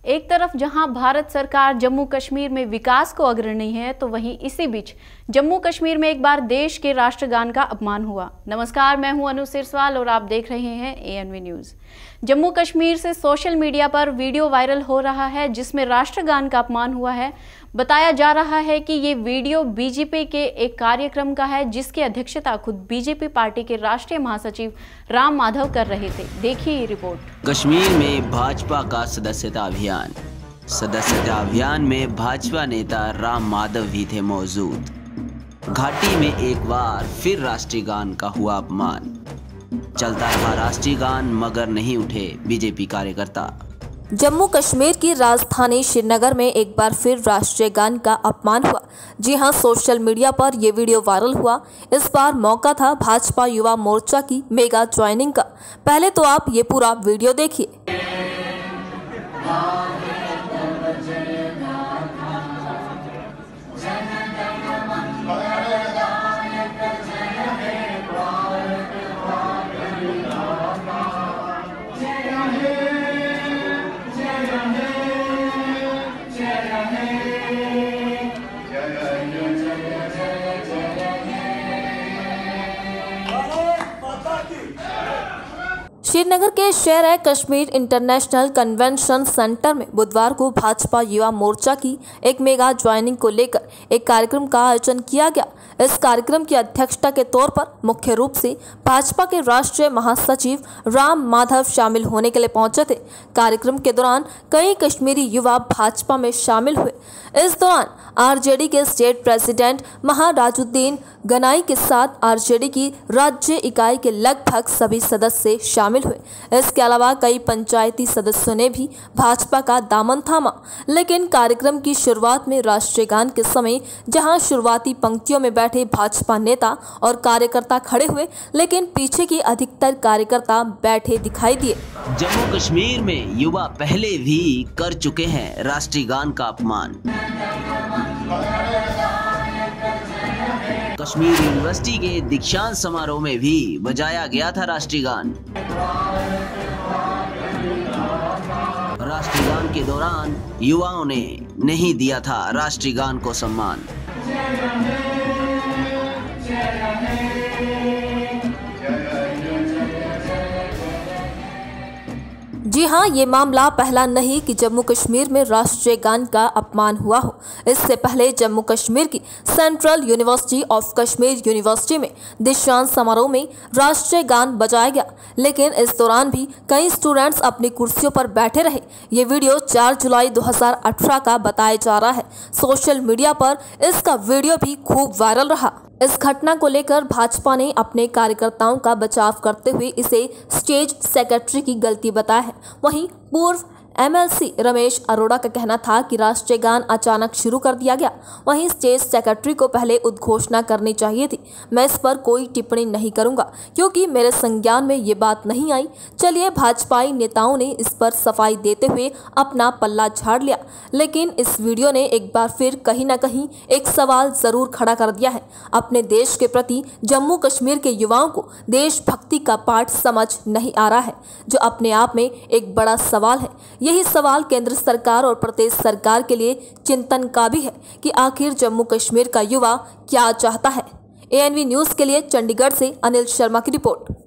एक तरफ जहां भारत सरकार जम्मू कश्मीर में विकास को अग्रणी है, तो वहीं इसी बीच जम्मू कश्मीर में एक बार देश के राष्ट्रगान का अपमान हुआ। नमस्कार, मैं हूं अनु सिरसवाल और आप देख रहे हैं ANV न्यूज़। जम्मू कश्मीर से सोशल मीडिया पर वीडियो वायरल हो रहा है जिसमें राष्ट्रगान का अपमान हुआ है। बताया जा रहा है कि ये वीडियो बीजेपी के एक कार्यक्रम का है जिसकी अध्यक्षता खुद बीजेपी पार्टी के राष्ट्रीय महासचिव राम माधव कर रहे थे। देखिए ये रिपोर्ट। कश्मीर में भाजपा का सदस्यता अभियान में भाजपा नेता राम माधव भी थे मौजूद। घाटी में एक बार फिर राष्ट्रीय गान का हुआ अपमान। चलता रहा राष्ट्रीय गान मगर नहीं उठे बीजेपी कार्यकर्ता। जम्मू कश्मीर की राजधानी श्रीनगर में एक बार फिर राष्ट्रीय गान का अपमान हुआ। जी हां, सोशल मीडिया पर यह वीडियो वायरल हुआ। इस बार मौका था भाजपा युवा मोर्चा की मेगा ज्वाइनिंग का। पहले तो आप ये पूरा वीडियो देखिए। श्रीनगर के शेर कश्मीर इंटरनेशनल कन्वेंशन सेंटर में बुधवार को भाजपा युवा मोर्चा की एक मेगा ज्वाइनिंग को लेकर एक कार्यक्रम का आयोजन किया गया। इस कार्यक्रम की अध्यक्षता के तौर पर मुख्य रूप से भाजपा के राष्ट्रीय महासचिव राम माधव शामिल होने के लिए पहुंचे थे। कार्यक्रम के दौरान कई कश्मीरी युवा भाजपा में शामिल हुए। इस दौरान आरजेडी के स्टेट प्रेसिडेंट महाराजुद्दीन गनाई के साथ आरजेडी की राज्य इकाई के लगभग सभी सदस्य शामिल हुए। इसके अलावा कई पंचायती सदस्यों ने भी भाजपा का दामन थामा। लेकिन कार्यक्रम की शुरुआत में राष्ट्रीय गान के समय जहां शुरुआती पंक्तियों में बैठे भाजपा नेता और कार्यकर्ता खड़े हुए, लेकिन पीछे की अधिकतर कार्यकर्ता बैठे दिखाई दिए। जम्मू कश्मीर में युवा पहले भी कर चुके हैं राष्ट्रीय गान का अपमान। कश्मीर यूनिवर्सिटी के दीक्षांत समारोह में भी बजाया गया था राष्ट्रीय गान। राष्ट्रीय गान के दौरान युवाओं ने नहीं दिया था राष्ट्रीय गान को सम्मान। जी हां, ये मामला पहला नहीं कि जम्मू कश्मीर में राष्ट्रीय गान का अपमान हुआ हो। इससे पहले जम्मू कश्मीर की central university of Kashmir university में दीक्षांत समारोह में राष्ट्रीय गान बजाया गया, लेकिन इस दौरान भी कई स्टूडेंट्स अपनी कुर्सियों पर बैठे रहे। ये वीडियो 4 जुलाई 2018 का बताया जा रहा है। सोशल मीडिया पर इसका वीडियो भी खूब वायरल रहा। इस घटना को लेकर भाजपा ने अपने कार्यकर्ताओं का बचाव करते हुए इसे स्टेज सेक्रेटरी की गलती बताया है। वहीं पूर्व MLC रमेश अरोड़ा का कहना था कि राष्ट्रीय गान अचानक शुरू कर दिया गया। वहीं स्टेज सेक्रेटरी को पहले उद्घोषणा करनी चाहिए थी। मैं इस पर कोई टिप्पणी नहीं करूंगा क्योंकि मेरे संज्ञान में ये बात नहीं आई। चलिए, भाजपाई नेताओं ने इस पर सफाई देते हुए अपना पल्ला झाड़ लिया, लेकिन इस वीडियो ने एक बार फिर कहीं न कहीं एक सवाल जरूर खड़ा कर दिया है। अपने देश के प्रति जम्मू कश्मीर के युवाओं को देशभक्ति का पाठ समझ नहीं आ रहा है, जो अपने आप में एक बड़ा सवाल है। यही सवाल केंद्र सरकार और प्रदेश सरकार के लिए चिंतन का भी है कि आखिर जम्मू कश्मीर का युवा क्या चाहता है। ANV न्यूज़ के लिए चंडीगढ़ से अनिल शर्मा की रिपोर्ट।